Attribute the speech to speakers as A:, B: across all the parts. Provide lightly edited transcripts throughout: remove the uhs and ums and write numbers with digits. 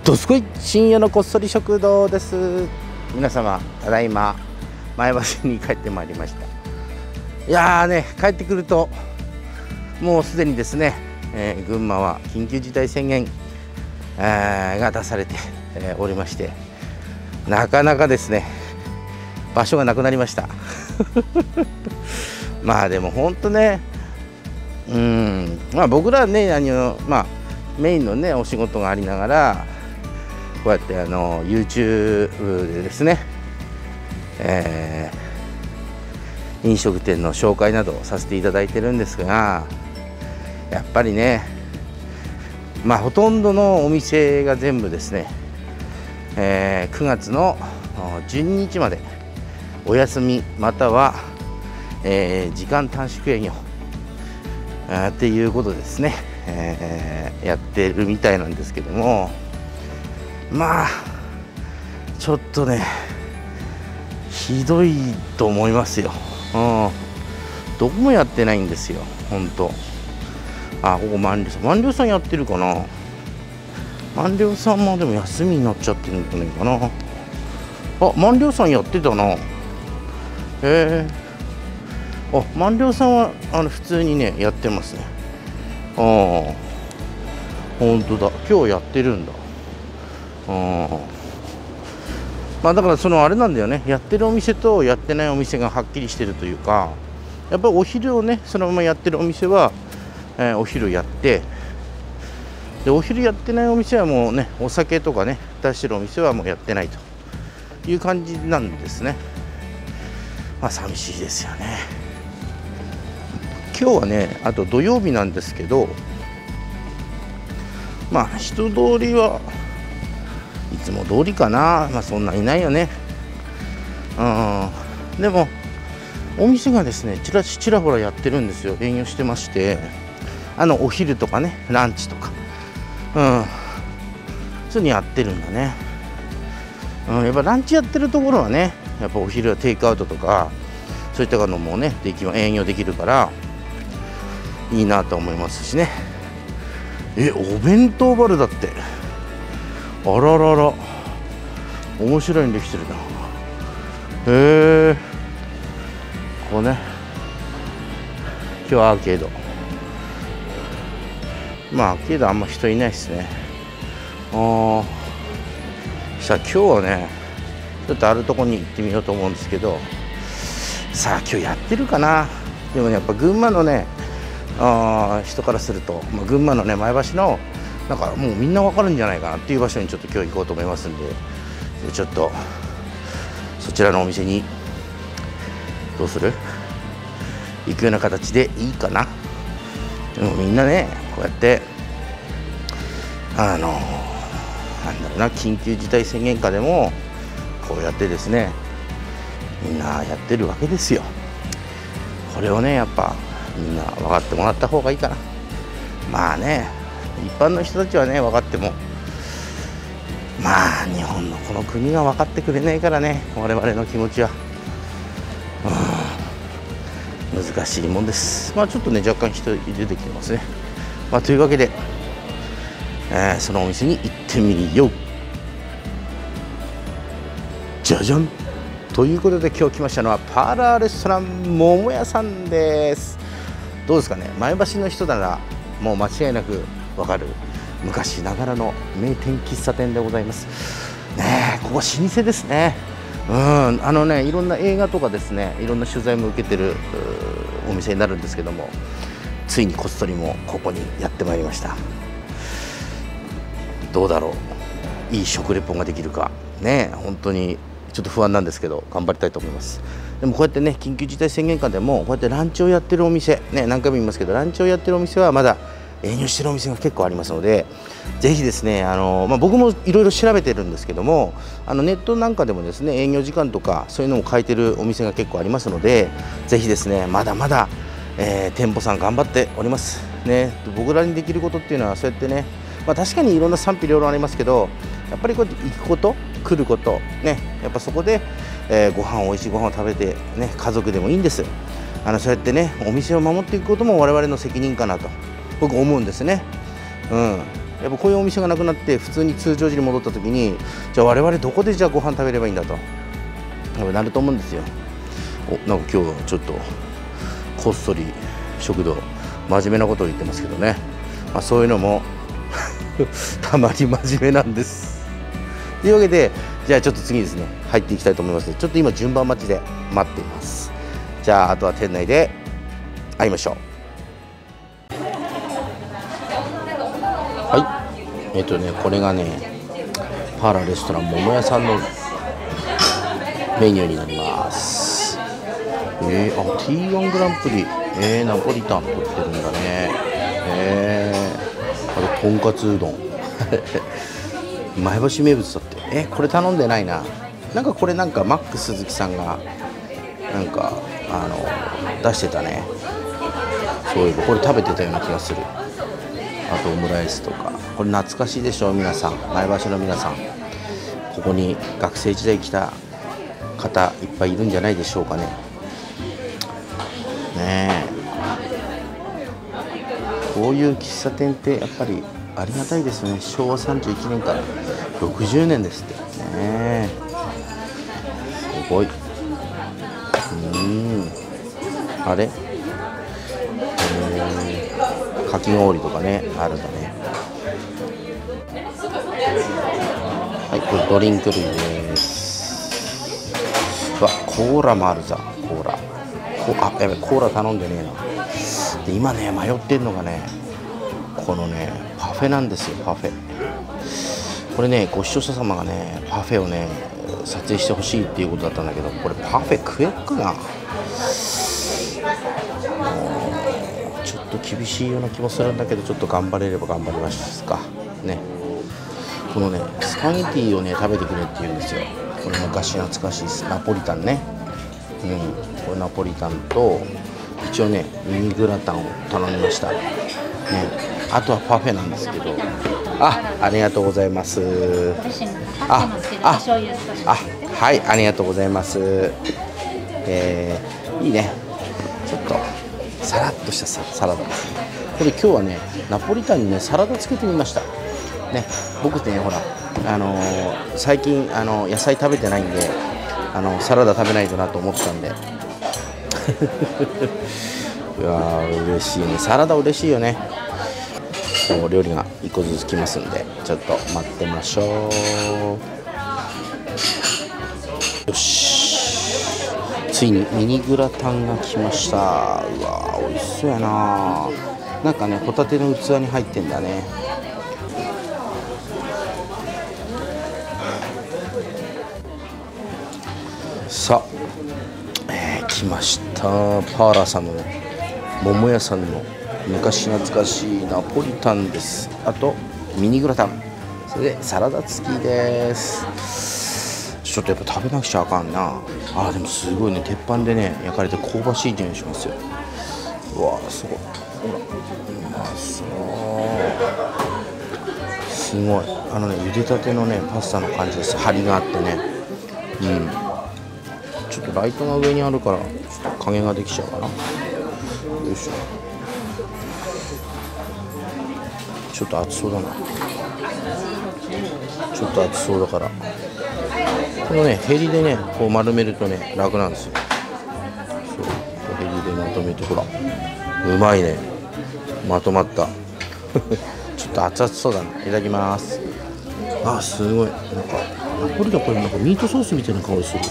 A: どすこい深夜のこっそり食堂です。皆様ただいま前橋に帰ってまいりました。いやーね、帰ってくるともうすでにですね、群馬は緊急事態宣言、が出されて、おりまして、なかなかですね場所がなくなりましたまあでも本当ね、僕らはねメインのねお仕事がありながらこうやってYouTube でですね、飲食店の紹介などをさせていただいてるんですが、やっぱりねほとんどのお店が全部ですね、9月の12日までお休みまたは、時間短縮営業っていうことですね、やってるみたいなんですけども、ちょっとねひどいと思いますよ。どこもやってないんですよ本当。ここ万両さんやってるかな。万両さんもでも休みになっちゃってるんじゃないかな。万両さんやってたな。万両さんは普通にねやってますね。本当だ、今日やってるんだ。だからあれなんだよね、やってるお店とやってないお店がはっきりしてるというか、やっぱりお昼をねそのままやってるお店は、お昼やって、でお昼やってないお店はもうねお酒とかね出してるお店はもうやってないという感じなんですね。寂しいですよね。今日はねあと土曜日なんですけど、人通りはいつも通りかな。そんないないよね。でもお店がですねちらほらやってるんですよ。営業してまして、お昼とかねランチとかそういうのやってるんだね。やっぱランチやってるところはねやっぱお昼はテイクアウトとかそういったのもね営業できるからいいなと思いますしね。お弁当バルだって、あららら面白いのできてるな。こうね今日はアーケード、アーケードあんま人いないですね。さあ今日はねちょっとあるとこに行ってみようと思うんですけど、さあ今日やってるかな。でもねやっぱ群馬のね人からすると、群馬のね前橋のなんかもうみんなわかるんじゃないかなっていう場所にちょっと今日行こうと思いますんで、ちょっとそちらのお店にどうする行くような形でいいかな。でもみんなねこうやってなんだろうな、緊急事態宣言下でもこうやってですねみんなやってるわけですよ。これをねやっぱみんな分かってもらった方がいいかな。一般の人たちはね分かっても日本のこの国が分かってくれないからね、我々の気持ちは難しいもんです。ちょっとね若干人出てきてますね。というわけで、そのお店に行ってみよう。じゃじゃんということで今日来ましたのはパーラーレストラン桃屋さんです。どうですかね、前橋の人ならもう間違いなくわかる昔ながらの名店喫茶店でございますね。ここ老舗ですね。いろんな映画とかですねいろんな取材も受けてるお店になるんですけども、ついにこっそりもここにやってまいりました。どうだろう、いい食レポができるかね、本当にちょっと不安なんですけど頑張りたいと思います。でもこうやってね緊急事態宣言下でもこうやってランチをやってるお店ね、何回も言いますけどランチをやってるお店はまだ営業してるお店が結構ありますので、ぜひですね僕もいろいろ調べてるんですけどもネットなんかでもですね営業時間とかそういうのを書いてるお店が結構ありますので、ぜひですねまだまだ、店舗さん頑張っておりますね。僕らにできることっていうのはそうやってね、確かにいろんな賛否両論ありますけど、やっぱりこうやって行くこと来ることね、やっぱそこで、美味しいご飯を食べてね家族でもいいんです。そうやってねお店を守っていくことも我々の責任かなと僕思うんですね。 やっぱこういうお店がなくなって普通に通常時に戻った時に、じゃあ我々どこでじゃあご飯食べればいいんだとなると思うんですよ。なんか今日はちょっとこっそり食堂真面目なことを言ってますけどね、そういうのもたまに真面目なんです。というわけで、じゃあちょっと次ですね入っていきたいと思いますので、ちょっと今順番待ちで待っています。じゃああとは店内で会いましょう。はい、これがねパーラレストラン桃屋さんのメニューになります。T1 グランプリ、ナポリタン取ってるんだね。あととんかつうどん前橋名物だって。これ頼んでないな。なんかこれなんかマック鈴木さんがなんか出してたね。そういえばこれ食べてたような気がする。あとオムライスとか、これ懐かしいでしょ皆さん、前橋の皆さん。ここに学生時代来た方いっぱいいるんじゃないでしょうかね。こういう喫茶店ってやっぱりありがたいですよね。昭和31年から60年ですってね。すごい。あれ、かき氷とかねあるんだね。はい、これドリンク類です。コーラもあるざ。コーラ、やべ、コーラ頼んでねえな。で今ね迷ってるのがね、このねパフェなんですよ。パフェ、これねご視聴者様がねパフェをね撮影してほしいっていうことだったんだけど、これパフェ食えっかな。ちょっと厳しいような気もするんだけど、ちょっと頑張れれば頑張りますかね。このねスパゲティをね食べてくれって言うんですよ。これ昔懐かしいです。ナポリタンね。これナポリタンと一応ねミニグラタンを頼みましたね。あとはパフェなんですけど、ありがとうございます。はい、ありがとうございます。いいね、ちょっとサラッとしたサラダですね。これ今日はねナポリタンにねサラダつけてみましたね。僕ねほら最近野菜食べてないんでサラダ食べないとなと思ったんでうわー嬉しいね、サラダ嬉しいよね。お料理が1個ずつ来ますんで、ちょっと待ってましょう。よし、ついにミニグラタンが来ました。うわー美味しそうやな。なんかねホタテの器に入ってんだね。さあ、来ました。パーラーさんのね桃屋さんの昔懐かしいナポリタンです。あとミニグラタン、それでサラダ付きです。ちょっとやっぱ食べなくちゃあかんな。でもすごいね、鉄板でね焼かれて香ばしい匂いしますよ。うわーすごい、ほらうまそう、すごい茹でたてのねパスタの感じです。張りがあってね。ちょっとライトが上にあるからちょっと加減ができちゃうかな。よいしょ。ちょっと熱そうだな。ちょっと熱そうだから、このねヘリでねこう丸めるとね楽なんですよ。そうヘリでまとめて、ほらうまいね、まとまったちょっと熱々そうだな。いただきます。すごい、なんかナポリタン、これなんかミートソースみたいな香りする。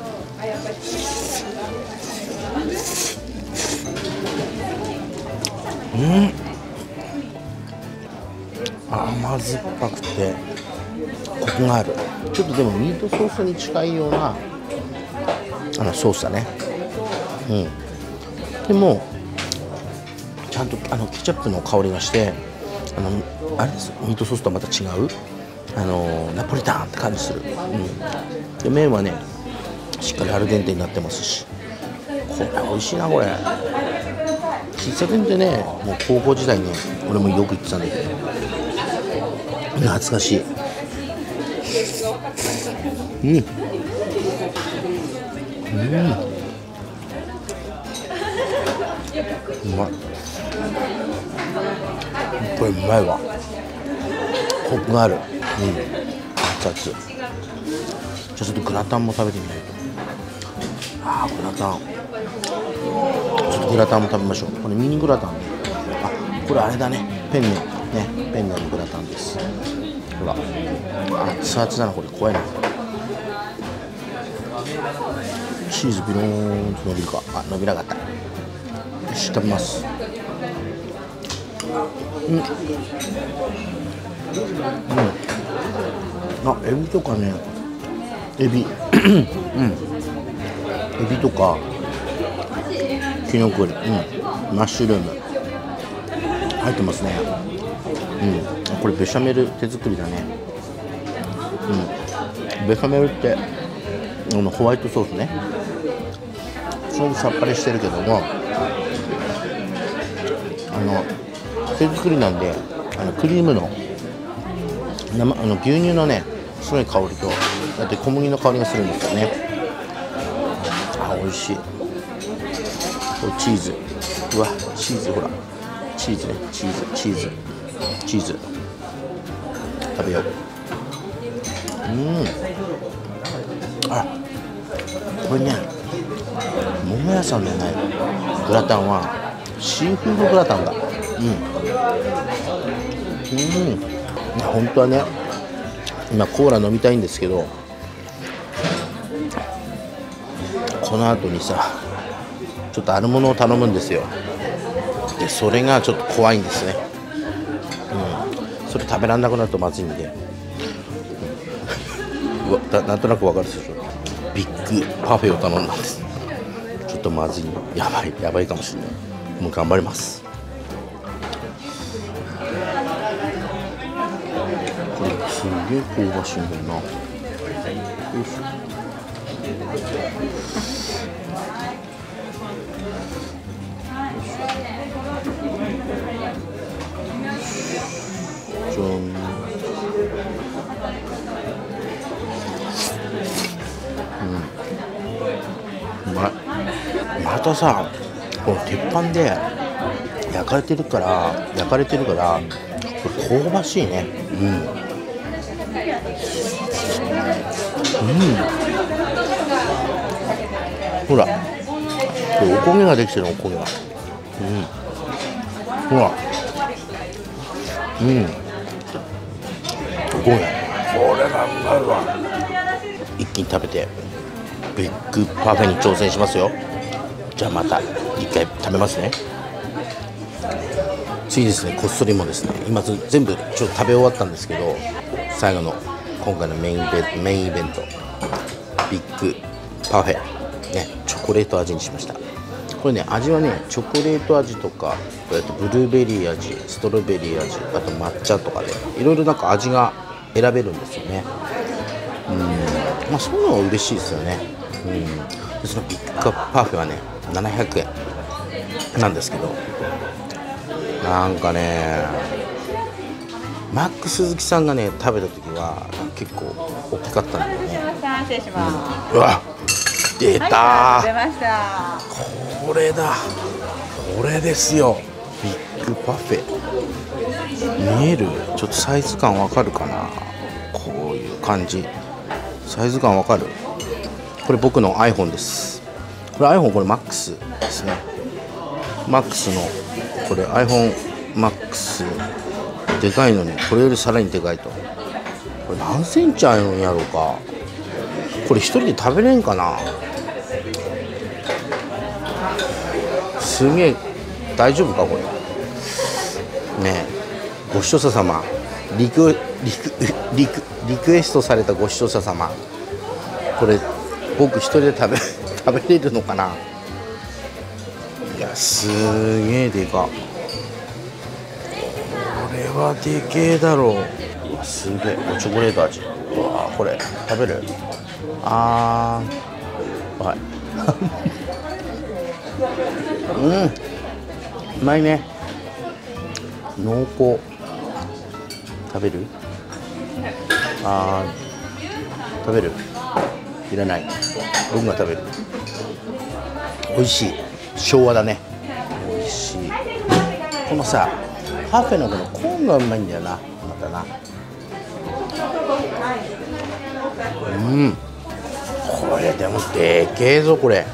A: 甘酸っぱくてコクがある。ちょっとでもミートソースに近いようなソースだね。でもちゃんとケチャップの香りがして、あれです、ミートソースとはまた違うナポリタンって感じする。で麺はねしっかりアルデンテになってますし、これ美味しいな。これ喫茶店ってねもう高校時代ね俺もよく行ってたんだけど懐かしい。うまい、これうまいわ。 コクがある。熱々。じゃあちょっとグラタンも食べてみないと。グラタン、ちょっとグラタンも食べましょう。これミニグラタンね。これあれだね、ペンネね、ペンネのグラタンです。ほら、熱々だな、これ怖いな。チーズビローンと伸びるか。伸びなかった。よし、食べます。エビとかね、エビとかキノコ類、マッシュルーム入ってますね。これベシャメル手作りだね。ベシャメルってホワイトソースね。すごくさっぱりしてるけども、手作りなんで、クリームの牛乳のね、すごい香りと、だって小麦の香りがするんですよね。美味しい。これチーズ、うわ、チーズ、ほらチーズね、チーズ食べよう。これね、桃屋さんのねグラタンはシーフードグラタンだ。本当はね、今コーラ飲みたいんですけど、この後にさ、ちょっとあるものを頼むんですよ。でそれがちょっと怖いんですね。それ食べられなくなるとまずいんで、なんとなくわかるでしょ。ビッグパフェを頼んだんです。ちょっとまずい、やばいかもしれない。もう頑張ります。これすげえ香ばしいんだよな。よいしょ。またさ、この鉄板で焼かれてるから、これ香ばしいね。ほら、これお焦げができてる、お焦げが。ほら、お焦げ、これがうまいわ。一気に食べてビッグパフェに挑戦しますよ。じゃあまた一回食べますね。次ですね、こっそりもですね、今全部ちょっと食べ終わったんですけど、最後の今回のメインイベント、ビッグパフェね、チョコレート味にしました。これね、味はね、チョコレート味とか、ブルーベリー味、ストロベリー味、あと抹茶とかでいろいろなんか味が選べるんですよね。そういうのは嬉しいですよね。でそのビッグパフェはね、700円なんですけど、なんかね、マック鈴木さんがね食べた時は結構大きかったんだよね。
B: 失礼します。
A: うわ、出たー、
B: 出ました。
A: これだ、これですよ、ビッグパフェ。見える？ちょっとサイズ感わかるかな。こういう感じ、サイズ感わかる？これ僕の iPhone です。これ iPhone、これ MAX ですね。MAX のこれ iPhoneMAX でかいのに、これよりさらにでかいと。これ何センチあるんやろうか。これ一人で食べれんかな。すげえ、大丈夫かこれね。え、ご視聴者様、リクエストされたご視聴者様、これ僕一人で食べれるのかな。いや、すげえでか。これはでけえだろう。うわ、すげえ、チョコレート味。うわ、これ食べる？はい。うまいね。濃厚。食べる？食べる？いらない。僕が食べる。美味しい。昭和だね。美味しい。このさ、パフェのこのコーンがうまいんだよな。またな。 これでもでけえぞ。これ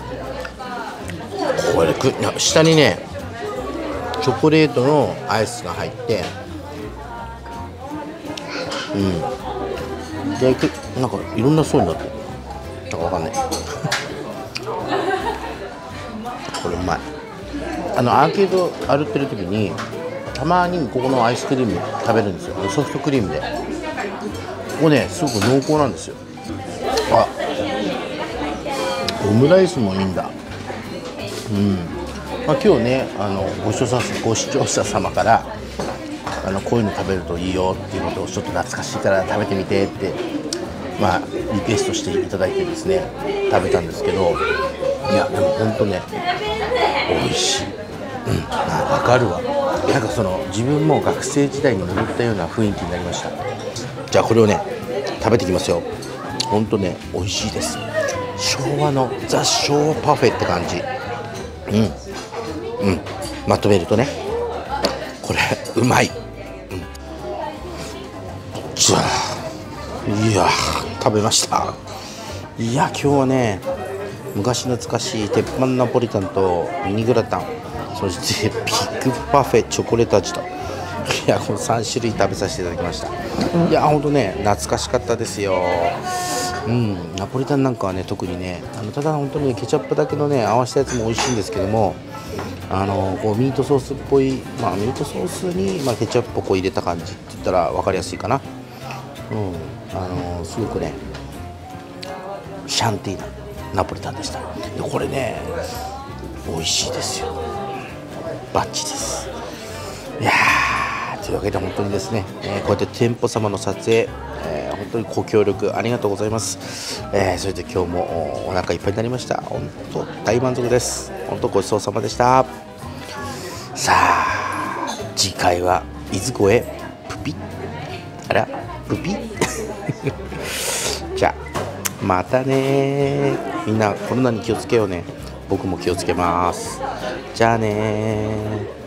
A: 下にねチョコレートのアイスが入って、でなんかいろんな層になってる。なんかわかんないこれうまい。アーケード歩ってる時にたまにここのアイスクリーム食べるんですよ。ソフトクリームで。ここねすごく濃厚なんですよ。オムライスもいいんだ。今日ねご視聴者様からこういうの食べるといいよっていうことをちょっと懐かしいから食べてみてってリクエストしていただいてですね食べたんですけど、いやでもほんとね美味しい。わかるわ。なんか自分も学生時代に戻ったような雰囲気になりました。じゃあこれをね食べていきますよ。ほんとね美味しいです。昭和の昭和パフェって感じ。まとめるとねこれうまい。じゃあいや食べました。いや今日はね昔懐かしい鉄板ナポリタンとミニグラタン、そしてビッグパフェチョコレート味と、いやこの3種類食べさせていただきました。いやほんとね懐かしかったですよ。ナポリタンなんかはね特にねただ本当にケチャップだけのね合わせたやつも美味しいんですけども、こうミートソースっぽい、ミートソースに、ケチャップをこう入れた感じって言ったら分かりやすいかな。すごくねシャンティーなナポリタンでした。でこれね美味しいですよ。バッチリです。いやというわけで本当にですね、こうやって店舗様の撮影、本当にご協力ありがとうございます。それで今日もお腹いっぱいになりました。本当大満足です。本当ごちそうさまでした。さあ次回はいずこへプピプピじゃあまたね。みんなコロナに気をつけようね。僕も気をつけます。じゃあね。